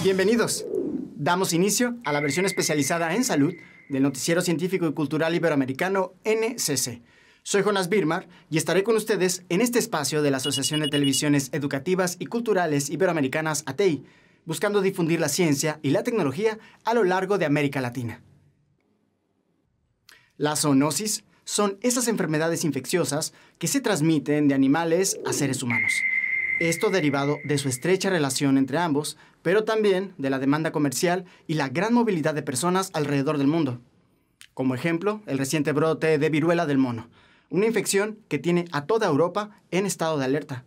Bienvenidos. Damos inicio a la versión especializada en salud del Noticiero Científico y Cultural Iberoamericano NCC. Soy Jonas Birmar y estaré con ustedes en este espacio de la Asociación de Televisiones Educativas y Culturales Iberoamericanas, ATEI, buscando difundir la ciencia y la tecnología a lo largo de América Latina. Las zoonosis son esas enfermedades infecciosas que se transmiten de animales a seres humanos. Esto derivado de su estrecha relación entre ambos, pero también de la demanda comercial y la gran movilidad de personas alrededor del mundo. Como ejemplo, el reciente brote de viruela del mono, una infección que tiene a toda Europa en estado de alerta.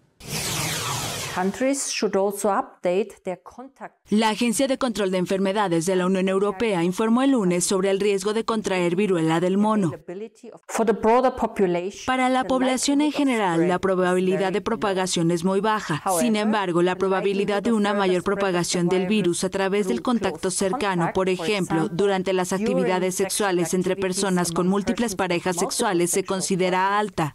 La Agencia de Control de Enfermedades de la Unión Europea informó el lunes sobre el riesgo de contraer viruela del mono. Para la población en general, la probabilidad de propagación es muy baja. Sin embargo, la probabilidad de una mayor propagación del virus a través del contacto cercano, por ejemplo, durante las actividades sexuales entre personas con múltiples parejas sexuales, se considera alta.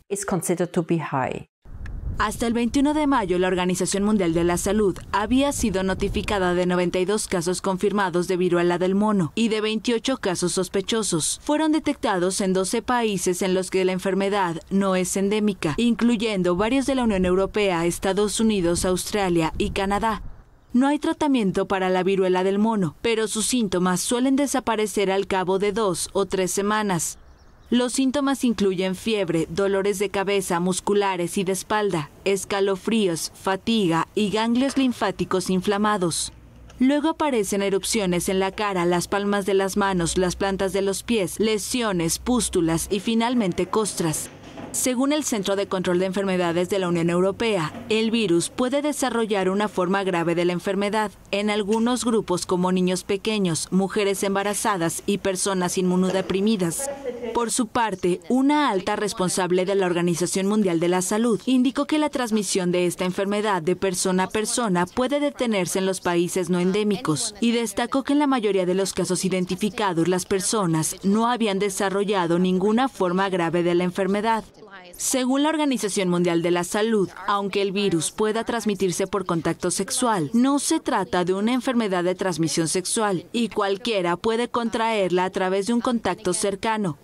Hasta el 21 de mayo, la Organización Mundial de la Salud había sido notificada de 92 casos confirmados de viruela del mono y de 28 casos sospechosos. Fueron detectados en 12 países en los que la enfermedad no es endémica, incluyendo varios de la Unión Europea, Estados Unidos, Australia y Canadá. No hay tratamiento para la viruela del mono, pero sus síntomas suelen desaparecer al cabo de 2 o 3 semanas. Los síntomas incluyen fiebre, dolores de cabeza, musculares y de espalda, escalofríos, fatiga y ganglios linfáticos inflamados. Luego aparecen erupciones en la cara, las palmas de las manos, las plantas de los pies, lesiones, pústulas y finalmente costras. Según el Centro de Control de Enfermedades de la Unión Europea, el virus puede desarrollar una forma grave de la enfermedad en algunos grupos como niños pequeños, mujeres embarazadas y personas inmunodeprimidas. Por su parte, una alta responsable de la Organización Mundial de la Salud indicó que la transmisión de esta enfermedad de persona a persona puede detenerse en los países no endémicos y destacó que en la mayoría de los casos identificados las personas no habían desarrollado ninguna forma grave de la enfermedad. Según la Organización Mundial de la Salud, aunque el virus pueda transmitirse por contacto sexual, no se trata de una enfermedad de transmisión sexual y cualquiera puede contraerla a través de un contacto cercano.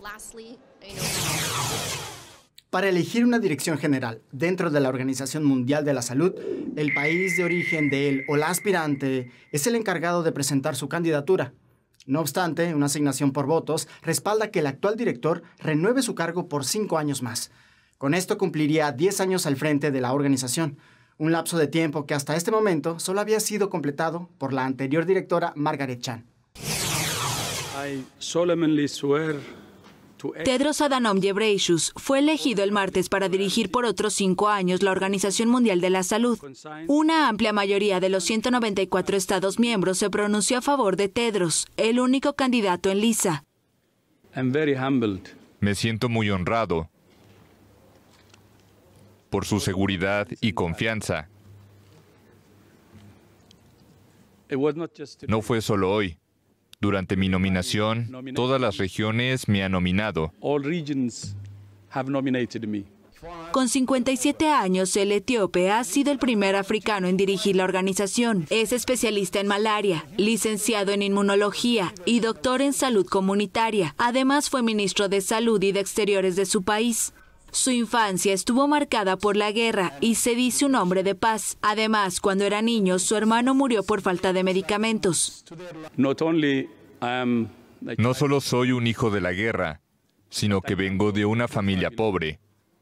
Para elegir una dirección general dentro de la Organización Mundial de la Salud, el país de origen de él o la aspirante es el encargado de presentar su candidatura. No obstante, una asignación por votos respalda que el actual director renueve su cargo por 5 años más. Con esto cumpliría 10 años al frente de la organización, un lapso de tiempo que hasta este momento solo había sido completado por la anterior directora Margaret Chan. Tedros Adhanom Ghebreyesus fue elegido el martes para dirigir por otros 5 años la Organización Mundial de la Salud. Una amplia mayoría de los 194 Estados miembros se pronunció a favor de Tedros, el único candidato en liza. Me siento muy honrado por su seguridad y confianza. No fue solo hoy. Durante mi nominación, todas las regiones me han nominado. Con 57 años, el etíope ha sido el primer africano en dirigir la organización. Es especialista en malaria, licenciado en inmunología y doctor en salud comunitaria. Además, fue ministro de Salud y de Exteriores de su país. Su infancia estuvo marcada por la guerra y se dice un hombre de paz. Además, cuando era niño, su hermano murió por falta de medicamentos. No solo soy un hijo de la guerra, sino que vengo de una familia pobre.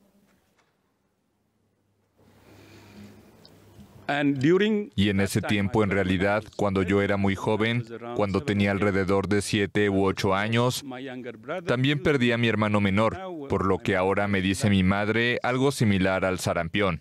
Y en ese tiempo, en realidad, cuando yo era muy joven, cuando tenía alrededor de 7 u 8 años, también perdí a mi hermano menor, por lo que ahora me dice mi madre algo similar al sarampión.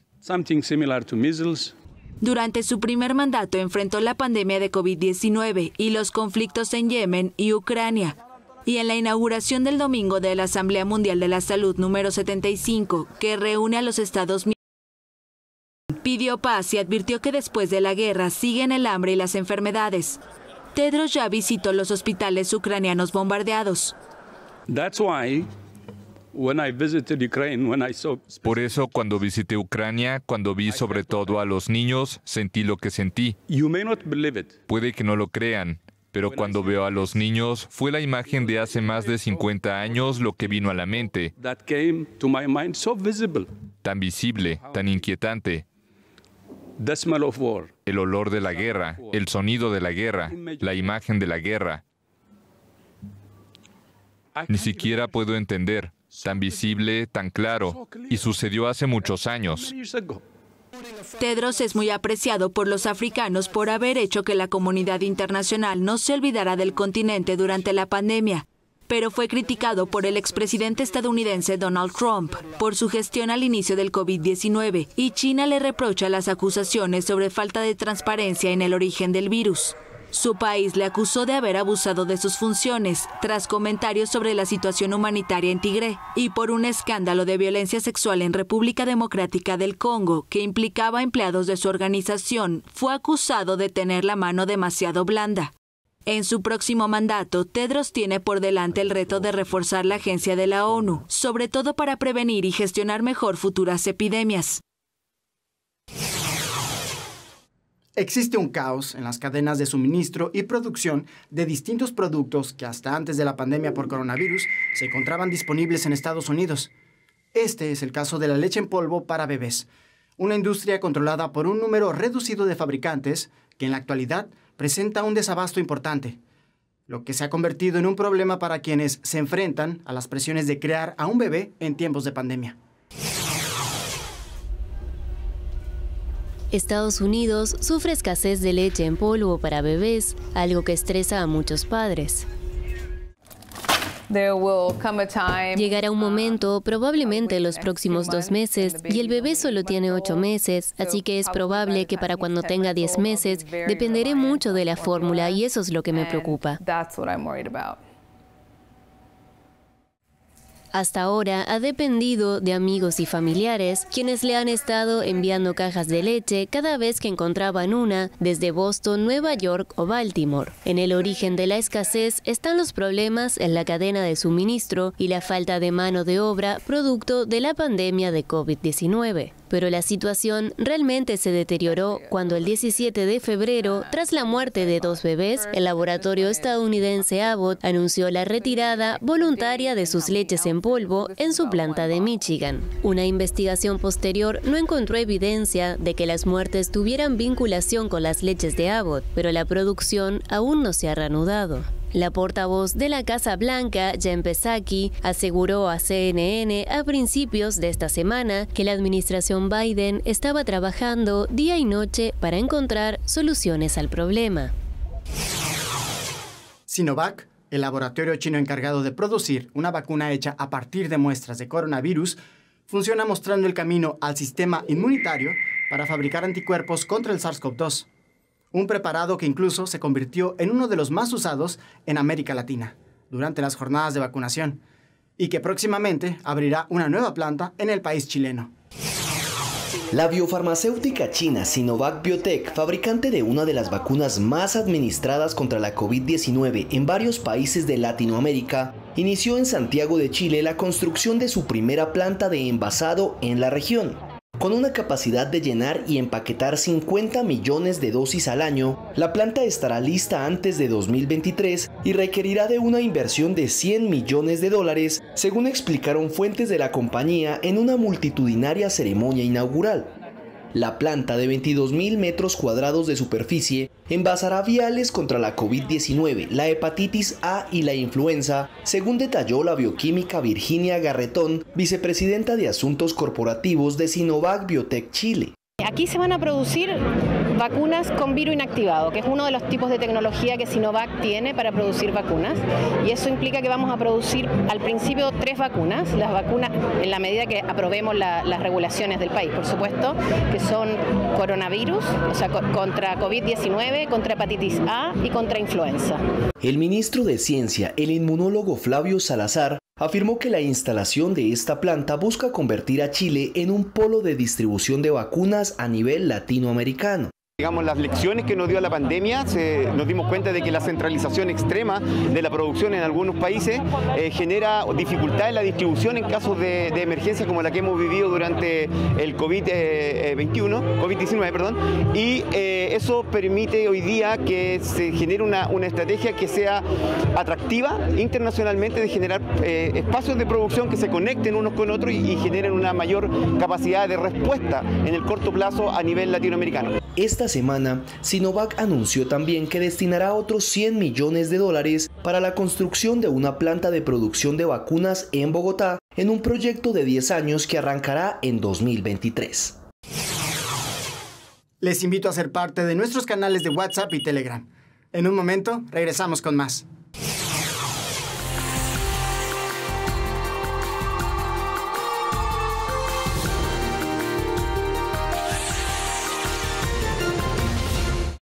Durante su primer mandato enfrentó la pandemia de COVID-19 y los conflictos en Yemen y Ucrania. Y en la inauguración del domingo de la Asamblea Mundial de la Salud número 75, que reúne a los Estados miembros, pidió paz y advirtió que después de la guerra siguen el hambre y las enfermedades. Tedros ya visitó los hospitales ucranianos bombardeados. Por eso, cuando visité Ucrania, cuando vi sobre todo a los niños, sentí lo que sentí. Puede que no lo crean, pero cuando veo a los niños, fue la imagen de hace más de 50 años lo que vino a la mente. Tan visible, tan inquietante. El olor de la guerra, el sonido de la guerra, la imagen de la guerra. Ni siquiera puedo entender. Tan visible, tan claro. Y sucedió hace muchos años. Tedros es muy apreciado por los africanos por haber hecho que la comunidad internacional no se olvidara del continente durante la pandemia, pero fue criticado por el expresidente estadounidense Donald Trump por su gestión al inicio del COVID-19 y China le reprocha las acusaciones sobre falta de transparencia en el origen del virus. Su país le acusó de haber abusado de sus funciones tras comentarios sobre la situación humanitaria en Tigré y por un escándalo de violencia sexual en República Democrática del Congo que implicaba a empleados de su organización. Fue acusado de tener la mano demasiado blanda. En su próximo mandato, Tedros tiene por delante el reto de reforzar la agencia de la ONU, sobre todo para prevenir y gestionar mejor futuras epidemias. Existe un caos en las cadenas de suministro y producción de distintos productos que hasta antes de la pandemia por coronavirus se encontraban disponibles en Estados Unidos. Este es el caso de la leche en polvo para bebés, una industria controlada por un número reducido de fabricantes que en la actualidad presenta un desabasto importante, lo que se ha convertido en un problema para quienes se enfrentan a las presiones de crear a un bebé en tiempos de pandemia. Estados Unidos sufre escasez de leche en polvo para bebés, algo que estresa a muchos padres. Llegará un momento, probablemente en los próximos 2 meses, y el bebé solo tiene 8 meses, así que es probable que para cuando tenga 10 meses dependeré mucho de la fórmula y eso es lo que me preocupa. Hasta ahora ha dependido de amigos y familiares, quienes le han estado enviando cajas de leche cada vez que encontraban una, desde Boston, Nueva York o Baltimore. En el origen de la escasez están los problemas en la cadena de suministro y la falta de mano de obra producto de la pandemia de COVID-19. Pero la situación realmente se deterioró cuando el 17 de febrero, tras la muerte de 2 bebés, el laboratorio estadounidense Abbott anunció la retirada voluntaria de sus leches en polvo en su planta de Michigan. Una investigación posterior no encontró evidencia de que las muertes tuvieran vinculación con las leches de Abbott, pero la producción aún no se ha reanudado. La portavoz de la Casa Blanca, Jen Psaki, aseguró a CNN a principios de esta semana que la administración Biden estaba trabajando día y noche para encontrar soluciones al problema. Sinovac, el laboratorio chino encargado de producir una vacuna hecha a partir de muestras de coronavirus, funciona mostrando el camino al sistema inmunitario para fabricar anticuerpos contra el SARS-CoV-2. Un preparado que incluso se convirtió en uno de los más usados en América Latina durante las jornadas de vacunación y que próximamente abrirá una nueva planta en el país chileno. La biofarmacéutica china Sinovac Biotech, fabricante de una de las vacunas más administradas contra la COVID-19 en varios países de Latinoamérica, inició en Santiago de Chile la construcción de su primera planta de envasado en la región. Con una capacidad de llenar y empaquetar 50 millones de dosis al año, la planta estará lista antes de 2023 y requerirá de una inversión de $100 millones, según explicaron fuentes de la compañía en una multitudinaria ceremonia inaugural. La planta de 22.000 metros cuadrados de superficie envasará viales contra la COVID-19, la hepatitis A y la influenza, según detalló la bioquímica Virginia Garretón, vicepresidenta de Asuntos Corporativos de Sinovac Biotech Chile. Aquí se van a producir vacunas con virus inactivado, que es uno de los tipos de tecnología que Sinovac tiene para producir vacunas, y eso implica que vamos a producir al principio 3 vacunas, las vacunas en la medida que aprobemos las regulaciones del país, por supuesto, que son coronavirus, o sea, contra COVID-19, contra hepatitis A y contra influenza. El ministro de Ciencia, el inmunólogo Flavio Salazar, afirmó que la instalación de esta planta busca convertir a Chile en un polo de distribución de vacunas a nivel latinoamericano. Digamos, las lecciones que nos dio la pandemia, nos dimos cuenta de que la centralización extrema de la producción en algunos países genera dificultad en la distribución en casos de emergencia como la que hemos vivido durante el COVID-19, y eso permite hoy día que se genere una estrategia que sea atractiva internacionalmente, de generar espacios de producción que se conecten unos con otros y generen una mayor capacidad de respuesta en el corto plazo a nivel latinoamericano. Esta semana, Sinovac anunció también que destinará otros $100 millones para la construcción de una planta de producción de vacunas en Bogotá, en un proyecto de 10 años que arrancará en 2023. Les invito a ser parte de nuestros canales de WhatsApp y Telegram. En un momento, regresamos con más.